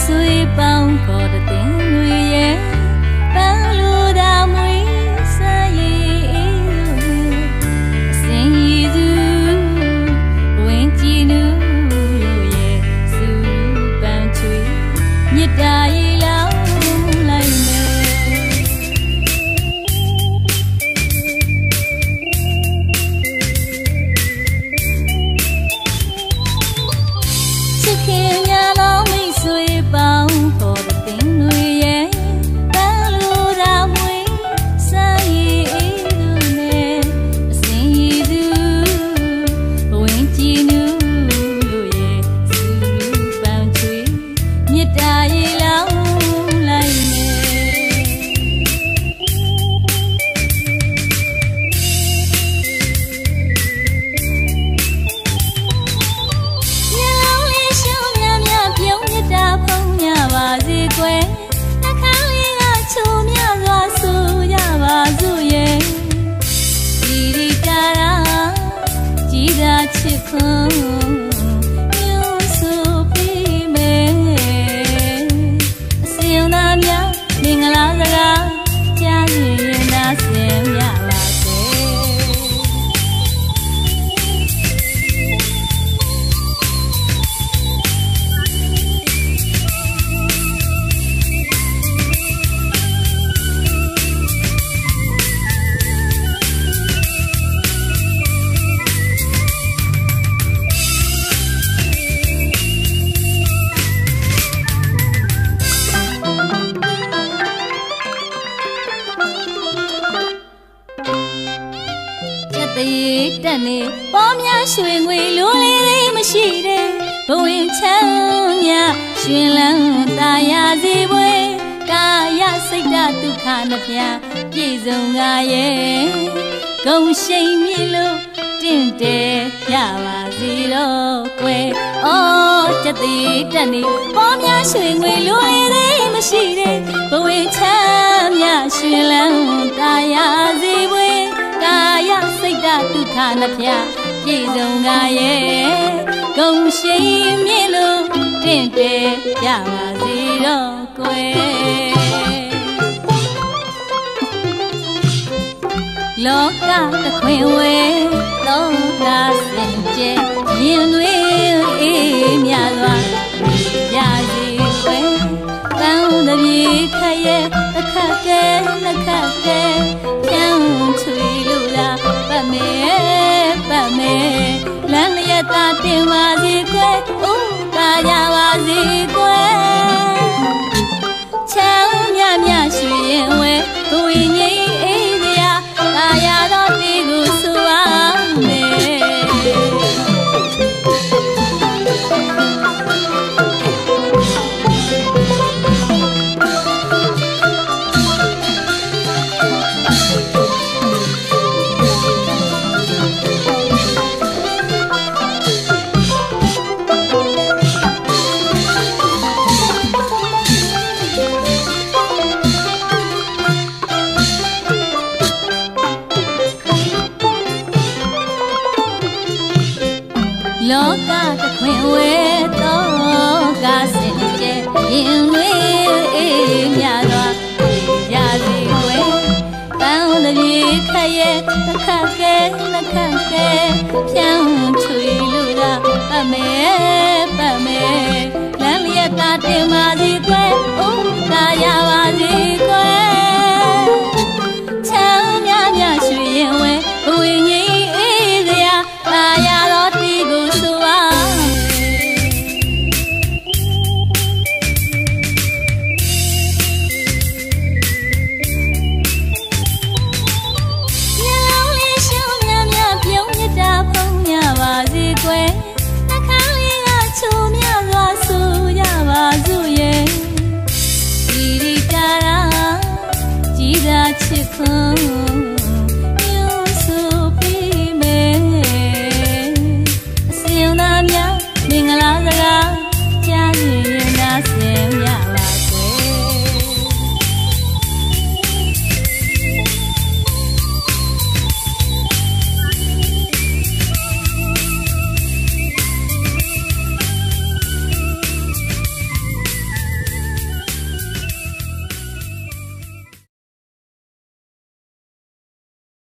水帮过的定位耶，帮路大梅山野，心意如温基努耶，苏帮吹，热大一浪来呢。ပေါများရွှေငွေလိုလေးလေးမရှိတဲ့ဘဝင်ချမ်းမြရွှင်လန်းตาရစီပွဲကာယစိတ်ဓာတ်ဒုက္ခနှဖျားပြည့်စုံငါရဲ့ဂုံရှိန်မြင့်လို့တင့်တယ်ရပါစီတော့ကွယ်အော်ချက်သေးတက်နေပေါများရွှေငွေလိုလေးလေးမရှိတဲ့ဘဝင်ချမ်းမြရွှင်လန်းตาရစီပွဲကာယစိတ်ဓာတ်ဒုက္ခနှဖျားပြည့်စုံငါရဲ့ဂုံရှိန်မြင့်လို့တင့်တယ်ရပါစီတော့ကွယ်လောကတခွင်ဝဲလောကစင်ကြယ်ရင်သွေးအေးမြစွာရစီကွယ်တန်းတပြေခရဲ့တစ်ခတ်ကဲနှစ်ခတ်ကဲပြန်ချွေလို့လားပတ်မယ်လမ်းရတာတင်ပါစီကွယ်ဥကာရပါစီကွယ်ချမ်းမြမြရွှေရင်ဝဲဘဝငိမ့်အေးစရာကာရတော့ဒီကိုဆိုပါမယ်လောကတခွင်ဝဲတော့ကစင်ကြယ်ရင်သွေးအေးမြစွာရစီကွယ်တန်းတပြေခရဲ့တစ်ခတ်ကဲနှစ်ခတ်ကဲဖြန်းချွေလို့လားပတ်မယ်လမ်းရတာတင်ပါစီကွယ်ဥကာရပါစီကွယ်ချမ်းမြမြရွှေရင်ဝဲဘဝငိမ့်အေးစရာကာရတော့ဒီကိုဆိုပါပါစီကွယ်နှခမ်းလေးကချုံမြစွာဆူရပါစုရဲ့ဒီတာရာကြည်သာချစ်ခွန်း